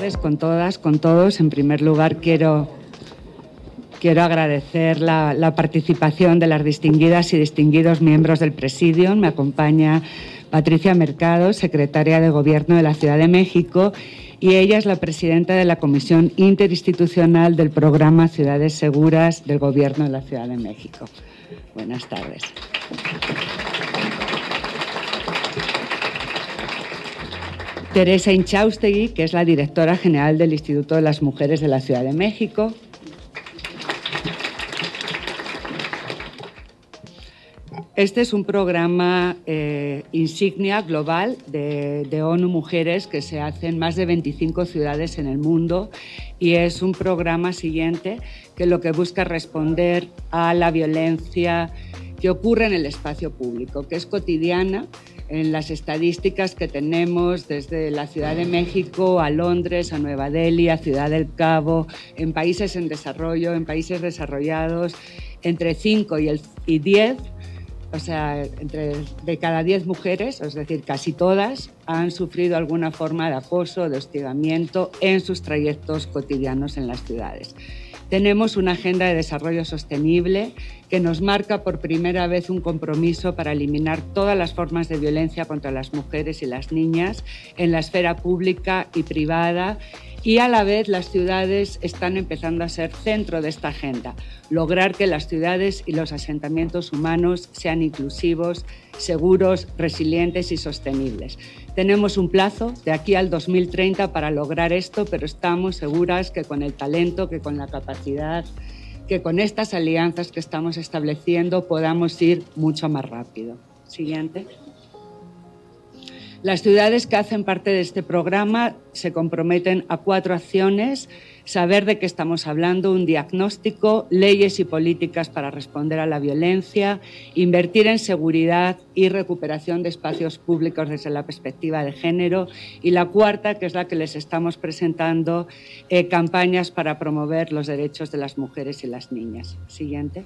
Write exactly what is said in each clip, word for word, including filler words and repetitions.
tardes con todas, con todos. En primer lugar, quiero, quiero agradecer la, la participación de las distinguidas y distinguidos miembros del Presidium. Me acompaña Patricia Mercado, secretaria de Gobierno de la Ciudad de México, y ella es la presidenta de la Comisión Interinstitucional del Programa Ciudades Seguras del Gobierno de la Ciudad de México. Buenas tardes. Teresa Inchaustegui, que es la directora general del Instituto de las Mujeres de la Ciudad de México. Este es un programa eh, insignia global de, de ONU Mujeres que se hace en más de veinticinco ciudades en el mundo, y es un programa siguiente que lo que busca responder a la violencia que ocurre en el espacio público, que es cotidiana. En las estadísticas que tenemos desde la Ciudad de México a Londres, a Nueva Delhi, a Ciudad del Cabo, en países en desarrollo, en países desarrollados, entre cinco y diez, o sea, entre, de cada diez mujeres, es decir, casi todas, han sufrido alguna forma de acoso, de hostigamiento en sus trayectos cotidianos en las ciudades. Tenemos una agenda de desarrollo sostenible que nos marca por primera vez un compromiso para eliminar todas las formas de violencia contra las mujeres y las niñas en la esfera pública y privada, y a la vez las ciudades están empezando a ser centro de esta agenda. Lograr que las ciudades y los asentamientos humanos sean inclusivos, seguros, resilientes y sostenibles. Tenemos un plazo de aquí al dos mil treinta para lograr esto, pero estamos seguras que con el talento, que con la capacidad, que con estas alianzas que estamos estableciendo podamos ir mucho más rápido. Siguiente. Las ciudades que hacen parte de este programa se comprometen a cuatro acciones: saber de qué estamos hablando, un diagnóstico, leyes y políticas para responder a la violencia, invertir en seguridad y recuperación de espacios públicos desde la perspectiva de género, y la cuarta, que es la que les estamos presentando, eh, campañas para promover los derechos de las mujeres y las niñas. Siguiente.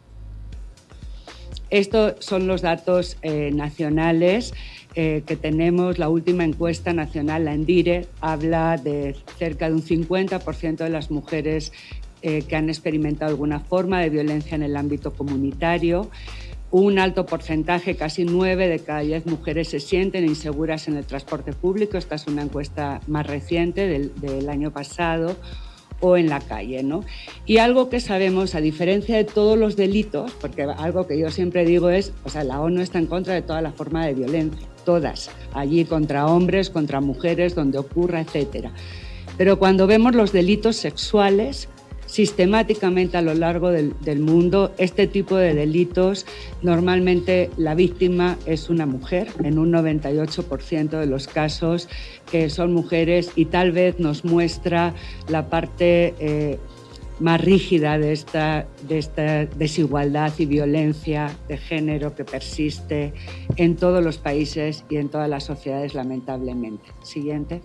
Estos son los datos eh, nacionales eh, que tenemos. La última encuesta nacional, la ENDIRE, habla de cerca de un cincuenta por ciento de las mujeres eh, que han experimentado alguna forma de violencia en el ámbito comunitario. Un alto porcentaje, casi nueve de cada diez mujeres, se sienten inseguras en el transporte público. Esta es una encuesta más reciente del, del año pasado. O en la calle, ¿no? Y algo que sabemos, a diferencia de todos los delitos, porque algo que yo siempre digo es, o sea, la ONU está en contra de toda la forma de violencia, todas, allí contra hombres, contra mujeres, donde ocurra, etcétera. Pero cuando vemos los delitos sexuales, sistemáticamente a lo largo del, del mundo, este tipo de delitos, normalmente la víctima es una mujer, en un noventa y ocho por ciento de los casos que son mujeres, y tal vez nos muestra la parte eh, más rígida de esta, de esta desigualdad y violencia de género que persiste en todos los países y en todas las sociedades, lamentablemente. Siguiente.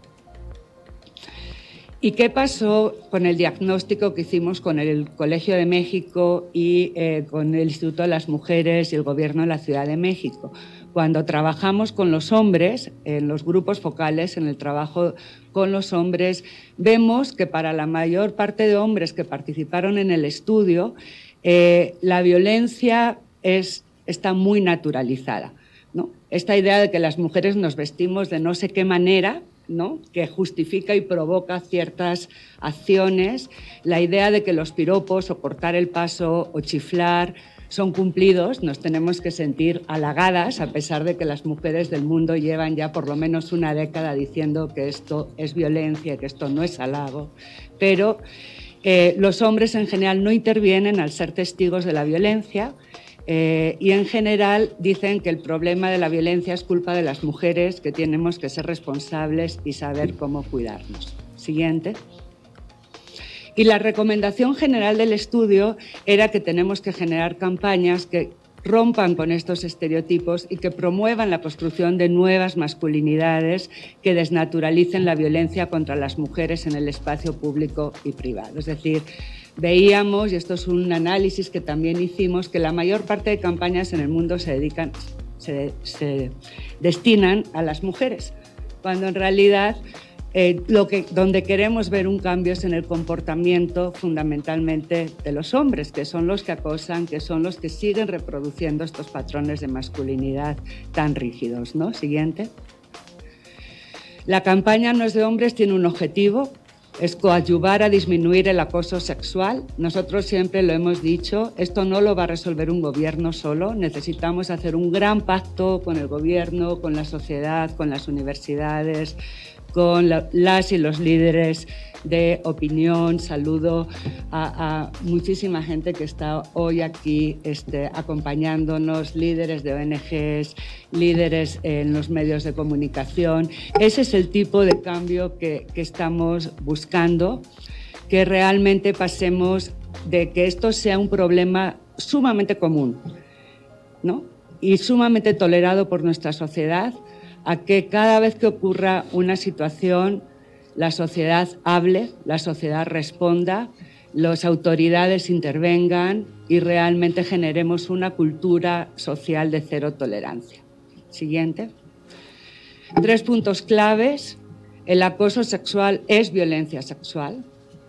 ¿Y qué pasó con el diagnóstico que hicimos con el Colegio de México y eh, con el Instituto de las Mujeres y el Gobierno de la Ciudad de México? Cuando trabajamos con los hombres, en los grupos focales, en el trabajo con los hombres, vemos que para la mayor parte de hombres que participaron en el estudio, eh, la violencia es, está muy naturalizada, ¿no? Esta idea de que las mujeres nos vestimos de no sé qué manera, ¿no?, que justifica y provoca ciertas acciones, la idea de que los piropos o cortar el paso o chiflar son cumplidos, nos tenemos que sentir halagadas, a pesar de que las mujeres del mundo llevan ya por lo menos una década diciendo que esto es violencia, que esto no es halago, pero eh, los hombres en general no intervienen al ser testigos de la violencia. Eh, y en general dicen que el problema de la violencia es culpa de las mujeres, que tenemos que ser responsables y saber cómo cuidarnos. Siguiente. Y la recomendación general del estudio era que tenemos que generar campañas que rompan con estos estereotipos y que promuevan la construcción de nuevas masculinidades que desnaturalicen la violencia contra las mujeres en el espacio público y privado. Es decir, veíamos, y esto es un análisis que también hicimos, que la mayor parte de campañas en el mundo se dedican, se, se destinan a las mujeres, cuando en realidad eh, lo que, donde queremos ver un cambio es en el comportamiento fundamentalmente de los hombres, que son los que acosan, que son los que siguen reproduciendo estos patrones de masculinidad tan rígidos, ¿no? Siguiente. La campaña No es de hombres tiene un objetivo, es coadyuvar a disminuir el acoso sexual. Nosotros siempre lo hemos dicho, esto no lo va a resolver un gobierno solo, necesitamos hacer un gran pacto con el gobierno, con la sociedad, con las universidades, con la, las y los líderes de opinión. Saludo a, a muchísima gente que está hoy aquí este, acompañándonos, líderes de O N Ges, líderes en los medios de comunicación. Ese es el tipo de cambio que, que estamos buscando, que realmente pasemos de que esto sea un problema sumamente común, ¿no? Y sumamente tolerado por nuestra sociedad, a que cada vez que ocurra una situación, la sociedad hable, la sociedad responda, las autoridades intervengan y realmente generemos una cultura social de cero tolerancia. Siguiente. Tres puntos claves. El acoso sexual es violencia sexual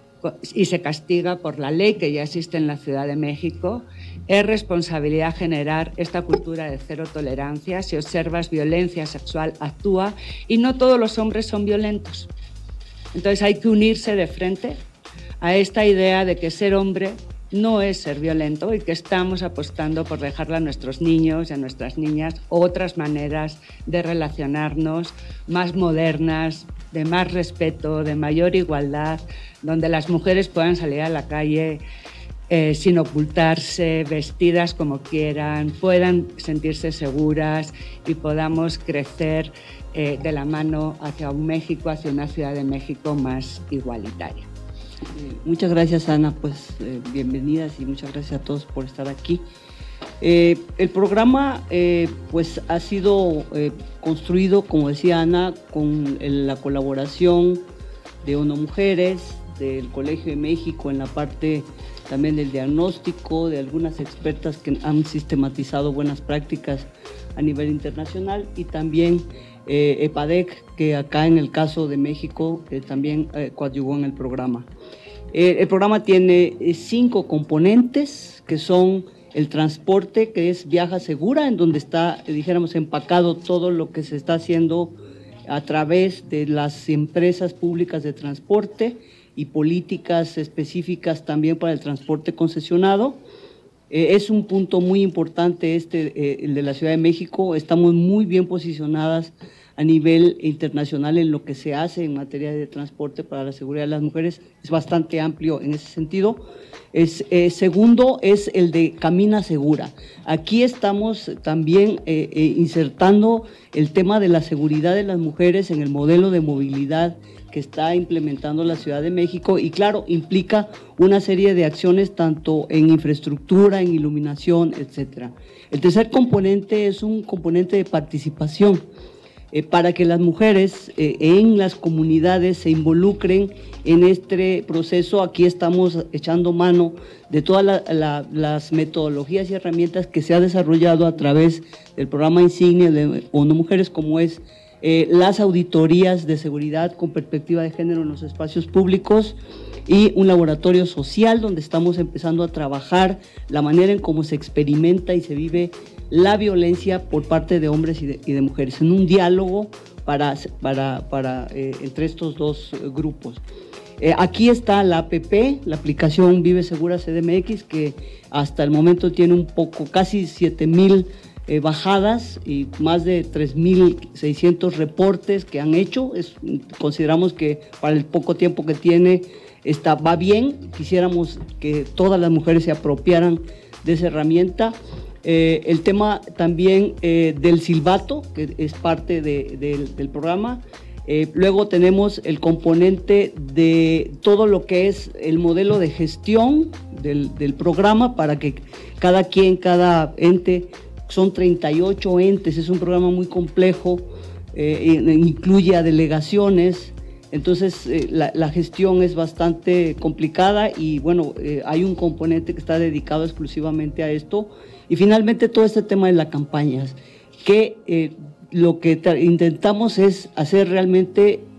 y se castiga por la ley que ya existe en la Ciudad de México. Es responsabilidad generar esta cultura de cero tolerancia. Si observas violencia sexual, actúa, y no todos los hombres son violentos. Entonces hay que unirse de frente a esta idea de que ser hombre no es ser violento y que estamos apostando por dejarle a nuestros niños y a nuestras niñas otras maneras de relacionarnos más modernas, de más respeto, de mayor igualdad, donde las mujeres puedan salir a la calle eh, sin ocultarse, vestidas como quieran, puedan sentirse seguras y podamos crecer eh, de la mano hacia un México, hacia una Ciudad de México más igualitaria. Eh, muchas gracias, Ana, pues eh, bienvenidas y muchas gracias a todos por estar aquí. Eh, el programa eh, pues ha sido eh, construido, como decía Ana, con el, la colaboración de ONU Mujeres, del Colegio de México en la parte también del diagnóstico, de algunas expertas que han sistematizado buenas prácticas a nivel internacional, y también eh, EPADEC, que acá en el caso de México eh, también eh, coadyuvó en el programa. Eh, el programa tiene eh, cinco componentes, que son el transporte, que es Viaja Segura, en donde está, eh, dijéramos, empacado todo lo que se está haciendo a través de las empresas públicas de transporte y políticas específicas también para el transporte concesionado. Eh, es un punto muy importante este, eh, el de la Ciudad de México. Estamos muy bien posicionadas a nivel internacional en lo que se hace en materia de transporte para la seguridad de las mujeres. Es bastante amplio en ese sentido. Es, eh, segundo es el de Camina Segura. Aquí estamos también eh, eh, insertando el tema de la seguridad de las mujeres en el modelo de movilidad que está implementando la Ciudad de México, y claro, implica una serie de acciones tanto en infraestructura, en iluminación, etcétera. El tercer componente es un componente de participación eh, para que las mujeres eh, en las comunidades se involucren en este proceso. Aquí estamos echando mano de todas la, la, las metodologías y herramientas que se ha desarrollado a través del programa insignia de ONU Mujeres, como es Eh, las auditorías de seguridad con perspectiva de género en los espacios públicos, y un laboratorio social donde estamos empezando a trabajar la manera en cómo se experimenta y se vive la violencia por parte de hombres y de, y de mujeres, en un diálogo para, para, para, eh, entre estos dos grupos. Eh, aquí está la A P P, la aplicación Vive Segura C D M X, que hasta el momento tiene un poco, casi siete mil Eh, bajadas y más de tres mil seiscientos reportes que han hecho. Es, consideramos que para el poco tiempo que tiene está, va bien. Quisiéramos que todas las mujeres se apropiaran de esa herramienta. Eh, el tema también eh, del silbato, que es parte de, de, del programa. Eh, luego tenemos el componente de todo lo que es el modelo de gestión del, del programa, para que cada quien, cada ente, son treinta y ocho entes, es un programa muy complejo, eh, incluye a delegaciones, entonces eh, la, la gestión es bastante complicada, y bueno, eh, hay un componente que está dedicado exclusivamente a esto. Y finalmente todo este tema de las campañas, que eh, lo que intentamos es hacer realmente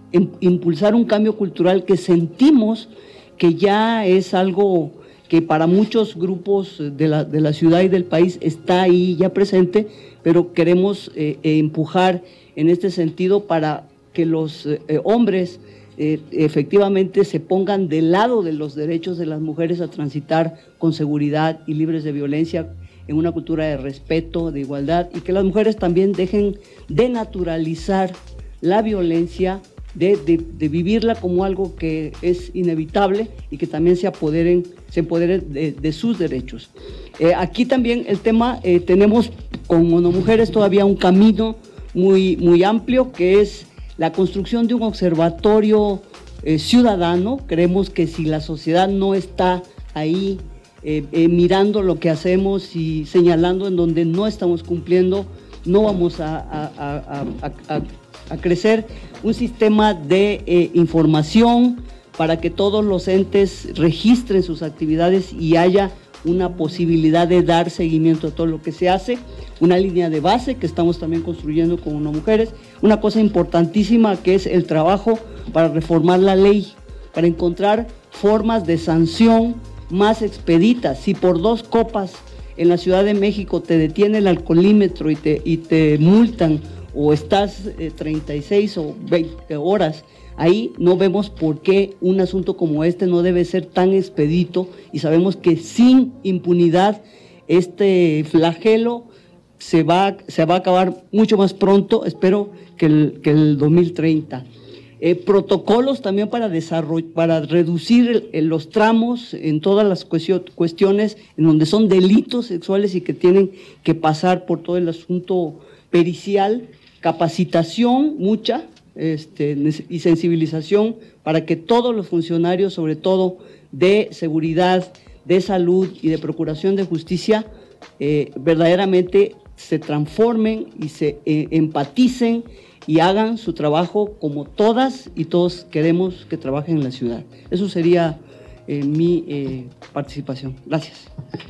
impulsar un cambio cultural que sentimos que ya es algo que para muchos grupos de la, de la ciudad y del país está ahí ya presente, pero queremos eh, eh, empujar en este sentido para que los eh, hombres eh, efectivamente se pongan del lado de los derechos de las mujeres a transitar con seguridad y libres de violencia, en una cultura de respeto, de igualdad, y que las mujeres también dejen de naturalizar la violencia, De, de, de vivirla como algo que es inevitable y que también se apoderen, se empoderen de, de sus derechos. Eh, aquí también el tema, eh, tenemos con ONUMujeres todavía un camino muy, muy amplio, que es la construcción de un observatorio eh, ciudadano. Creemos que si la sociedad no está ahí eh, eh, mirando lo que hacemos y señalando en donde no estamos cumpliendo, no vamos a, a, a, a, a a crecer un sistema de eh, información para que todos los entes registren sus actividades y haya una posibilidad de dar seguimiento a todo lo que se hace, una línea de base que estamos también construyendo con ONUMujeres, una cosa importantísima que es el trabajo para reformar la ley, para encontrar formas de sanción más expeditas. Si por dos copas en la Ciudad de México te detiene el alcoholímetro y te, y te multan, o estás eh, treinta y seis o veinte horas, ahí no vemos por qué un asunto como este no debe ser tan expedito, y sabemos que sin impunidad este flagelo se va, se va a acabar mucho más pronto, espero que el, que el dos mil treinta. Eh, protocolos también para, desarrollar, para reducir el, el, los tramos en todas las cuestiones en donde son delitos sexuales y que tienen que pasar por todo el asunto pericial. Capacitación mucha este, y sensibilización para que todos los funcionarios, sobre todo de seguridad, de salud y de procuración de justicia, eh, verdaderamente se transformen y se eh, empaticen y hagan su trabajo como todas y todos queremos que trabajen en la ciudad. Eso sería eh, mi eh, participación. Gracias.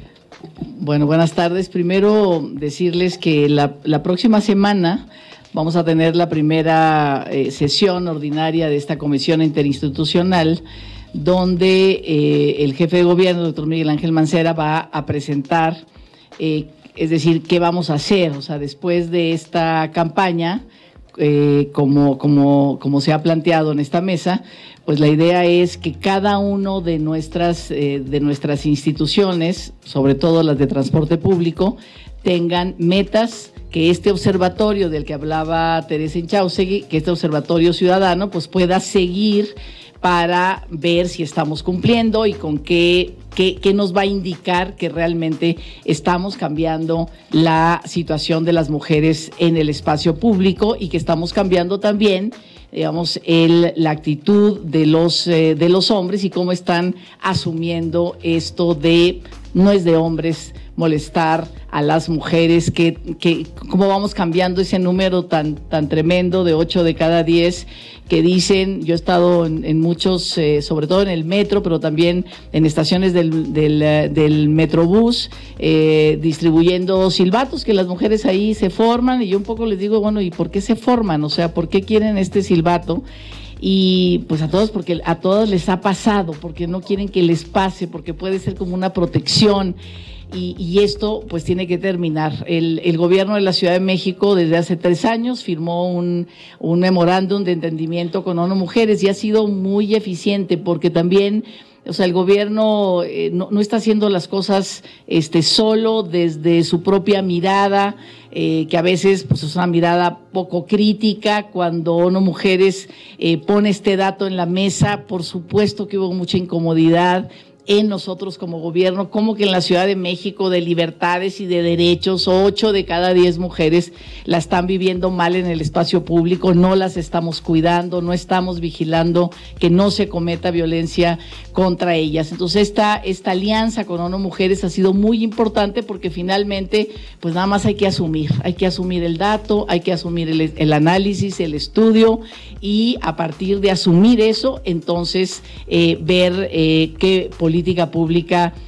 Bueno, buenas tardes. Primero decirles que la, la próxima semana vamos a tener la primera eh, sesión ordinaria de esta comisión interinstitucional, donde eh, el jefe de gobierno, doctor Miguel Ángel Mancera, va a presentar, eh, es decir, qué vamos a hacer, o sea, después de esta campaña, eh, como, como, como se ha planteado en esta mesa, pues la idea es que cada uno de nuestras, eh, de nuestras instituciones, sobre todo las de transporte público, tengan metas, que este observatorio del que hablaba Teresa Inchausegui, que este observatorio ciudadano, pues pueda seguir para ver si estamos cumpliendo y con qué, qué, qué nos va a indicar que realmente estamos cambiando la situación de las mujeres en el espacio público y que estamos cambiando también, digamos, el, la actitud de los, eh, de los hombres y cómo están asumiendo esto de no es de hombres molestar a las mujeres, que, que cómo vamos cambiando ese número tan, tan tremendo de ocho de cada diez que dicen. Yo he estado en, en muchos, eh, sobre todo en el metro, pero también en estaciones del, del, del Metrobús, eh, distribuyendo silbatos, que las mujeres ahí se forman, y yo un poco les digo, bueno, ¿y por qué se forman? O sea, ¿por qué quieren este silbato? Y pues a todos, porque a todos les ha pasado, porque no quieren que les pase, porque puede ser como una protección. Y, y esto pues tiene que terminar. El, el gobierno de la Ciudad de México desde hace tres años firmó un, un memorándum de entendimiento con ONUMujeres y ha sido muy eficiente porque también, o sea, el gobierno eh, no, no está haciendo las cosas este, solo desde su propia mirada, eh, que a veces pues es una mirada poco crítica. Cuando ONUMujeres eh, pone este dato en la mesa, por supuesto que hubo mucha incomodidad en nosotros como gobierno, como que en la Ciudad de México de libertades y de derechos, ocho de cada diez mujeres la están viviendo mal en el espacio público, no las estamos cuidando, no estamos vigilando que no se cometa violencia contra ellas. Entonces esta, esta alianza con ONUMujeres ha sido muy importante porque finalmente pues nada más hay que asumir, hay que asumir el dato, hay que asumir el, el análisis, el estudio, y a partir de asumir eso, entonces eh, ver eh, qué política política pública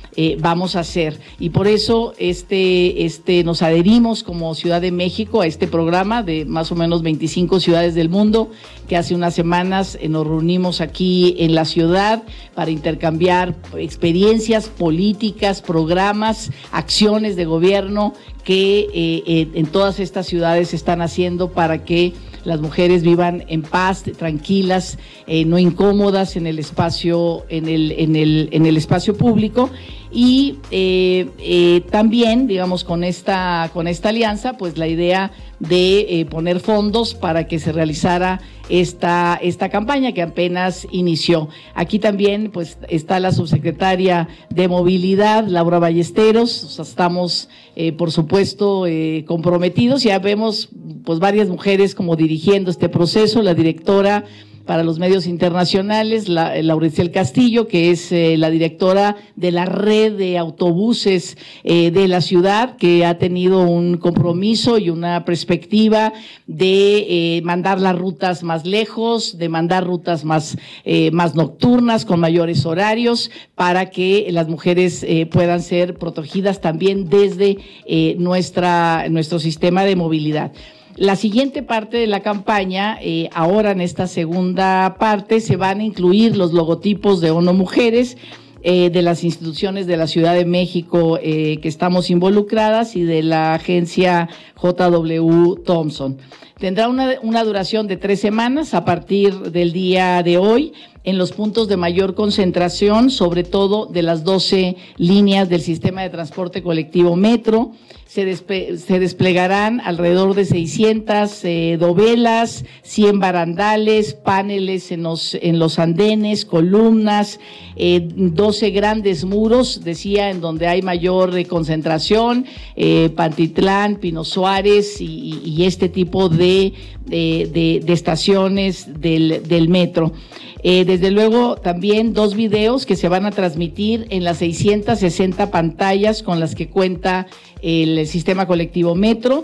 eh, vamos a hacer. Y por eso este, este, nos adherimos como Ciudad de México a este programa de más o menos veinticinco ciudades del mundo, que hace unas semanas eh, nos reunimos aquí en la ciudad para intercambiar experiencias políticas, programas, acciones de gobierno que eh, eh, en todas estas ciudades se están haciendo para que las mujeres vivan en paz, tranquilas, eh, no incómodas en el espacio, en el, en el, en el espacio público. Y eh, eh, también, digamos, con esta, con esta alianza, pues la idea de eh, poner fondos para que se realizara esta, esta campaña que apenas inició. Aquí también pues está la subsecretaria de Movilidad, Laura Ballesteros. O sea, estamos eh, por supuesto eh, comprometidos. Ya vemos pues varias mujeres como dirigiendo este proceso, la directora para los medios internacionales, la, Laureciel Castillo, que es eh, la directora de la red de autobuses eh, de la ciudad, que ha tenido un compromiso y una perspectiva de eh, mandar las rutas más lejos, de mandar rutas más, eh, más nocturnas, con mayores horarios, para que las mujeres eh, puedan ser protegidas también desde eh, nuestra, nuestro sistema de movilidad. La siguiente parte de la campaña, eh, ahora en esta segunda parte, se van a incluir los logotipos de ONU Mujeres, eh, de las instituciones de la Ciudad de México eh, que estamos involucradas y de la agencia J W Thomson. Tendrá una, una duración de tres semanas a partir del día de hoy en los puntos de mayor concentración, sobre todo de las doce líneas del sistema de transporte colectivo Metro. Se, despe se desplegarán alrededor de seiscientas eh, dovelas, cien barandales, paneles en los, en los andenes, columnas, eh, doce grandes muros, decía, en donde hay mayor eh, concentración, eh, Pantitlán, Pino Suárez y, y este tipo de, de, de, de estaciones del, del metro. Eh, desde luego también dos videos que se van a transmitir en las seiscientas sesenta pantallas con las que cuenta el sistema colectivo Metro.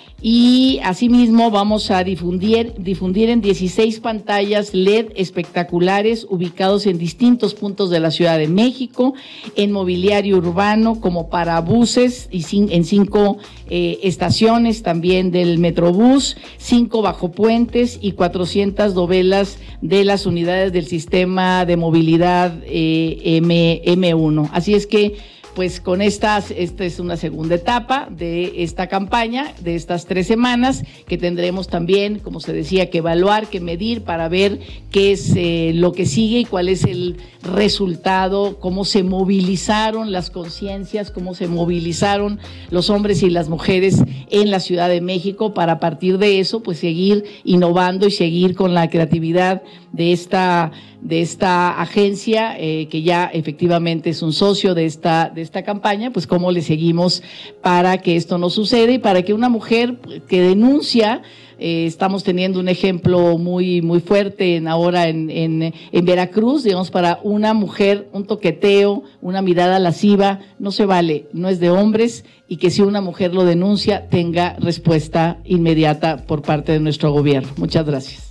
Y asimismo vamos a difundir, difundir en dieciséis pantallas L E D espectaculares ubicados en distintos puntos de la Ciudad de México, en mobiliario urbano como para buses y cin en cinco eh, estaciones también del Metrobús, cinco bajopuentes y cuatrocientas dovelas de las unidades del sistema de movilidad eh, M uno. Así es que pues con estas, esta es una segunda etapa de esta campaña, de estas tres semanas, que tendremos también, como se decía, que evaluar, que medir para ver qué es eh, lo que sigue y cuál es el resultado, cómo se movilizaron las conciencias, cómo se movilizaron los hombres y las mujeres en la Ciudad de México para a partir de eso, pues seguir innovando y seguir con la creatividad de esta de esta agencia eh, que ya efectivamente es un socio de esta de esta campaña, pues cómo le seguimos para que esto no suceda y para que una mujer que denuncia, eh, estamos teniendo un ejemplo muy muy fuerte en, ahora en, en, en Veracruz, digamos, para una mujer, un toqueteo, una mirada lasciva, no se vale, no es de hombres, y que si una mujer lo denuncia tenga respuesta inmediata por parte de nuestro gobierno. Muchas gracias.